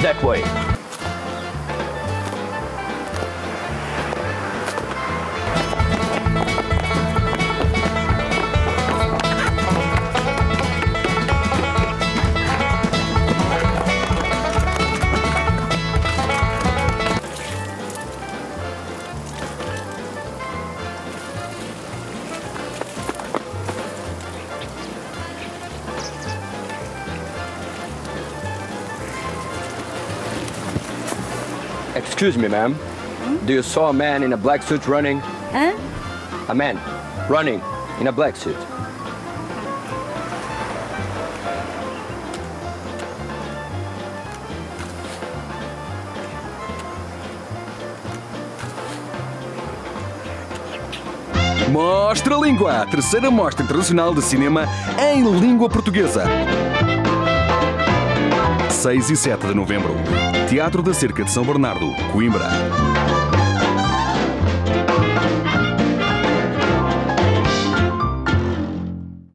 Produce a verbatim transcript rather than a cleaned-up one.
That way. Excuse me, ma'am. Hmm? Do you saw a man in a black suit running? Huh? A man running in a black suit. Mostra a Língua, a terceira mostra internacional de cinema em língua portuguesa. seis e sete de novembro. Teatro da Cerca de São Bernardo, Coimbra.